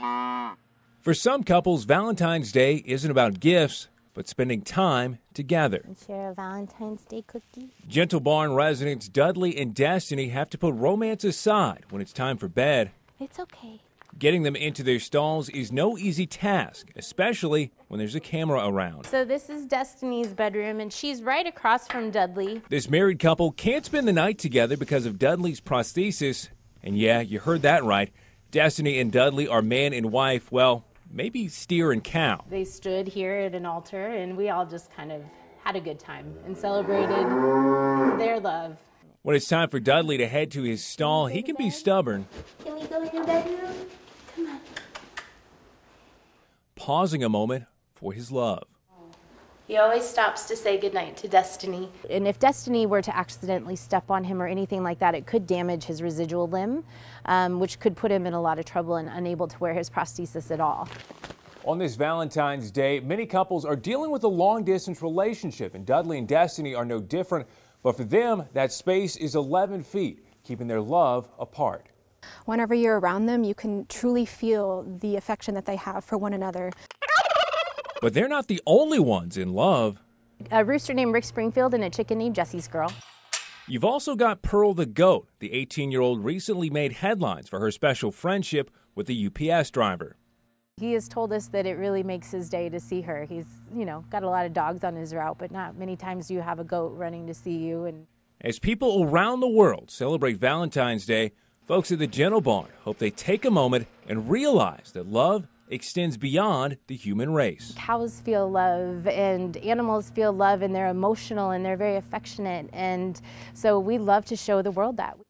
For some couples, Valentine's Day isn't about gifts, but spending time together. Share a Valentine's Day cookie. Gentle Barn residents Dudley and Destiny have to put romance aside when it's time for bed. It's okay. Getting them into their stalls is no easy task, especially when there's a camera around. So this is Destiny's bedroom, and she's right across from Dudley. This married couple can't spend the night together because of Dudley's prosthesis. And yeah, you heard that right. Destiny and Dudley are man and wife, well, maybe steer and cow. They stood here at an altar, and we all just kind of had a good time and celebrated their love. When it's time for Dudley to head to his stall, he can be stubborn. Can we go in your bedroom? Come on. Pausing a moment for his love. He always stops to say goodnight to Destiny. And if Destiny were to accidentally step on him or anything like that, it could damage his residual limb, which could put him in a lot of trouble and unable to wear his prosthesis at all. On this Valentine's Day, many couples are dealing with a long-distance relationship, and Dudley and Destiny are no different. But for them, that space is 11 feet, keeping their love apart. Whenever you're around them, you can truly feel the affection that they have for one another. But they're not the only ones in love. A rooster named Rick Springfield and a chicken named Jesse's Girl. You've also got Pearl the Goat. The 18-year-old recently made headlines for her special friendship with the UPS driver. He has told us that it really makes his day to see her. He's, got a lot of dogs on his route, but not many times do you have a goat running to see you. And as people around the world celebrate Valentine's Day, folks at the Gentle Barn hope they take a moment and realize that love extends beyond the human race. Cows feel love and animals feel love, and they're emotional and they're very affectionate. And so we love to show the world that.